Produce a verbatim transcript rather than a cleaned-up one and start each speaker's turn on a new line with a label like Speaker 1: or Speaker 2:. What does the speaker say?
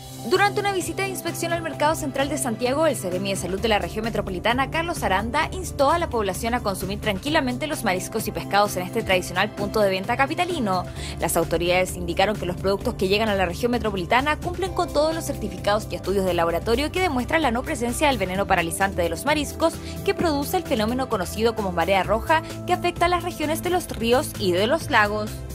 Speaker 1: Durante una visita de inspección al Mercado Central de Santiago, el Seremi de Salud de la Región Metropolitana, Carlos Aranda, instó a la población a consumir tranquilamente los mariscos y pescados en este tradicional punto de venta capitalino. Las autoridades indicaron que los productos que llegan a la región metropolitana cumplen con todos los certificados y estudios de laboratorio que demuestran la no presencia del veneno paralizante de los mariscos que produce el fenómeno conocido como marea roja que afecta a las regiones de los ríos y de los lagos.